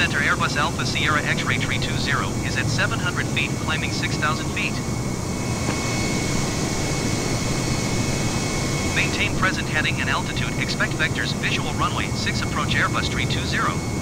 center Airbus Alpha Sierra X-Ray 320 is at 700 feet, climbing 6,000 feet. Maintain present heading and altitude. Expect vectors, visual runway 6 approach Airbus 320.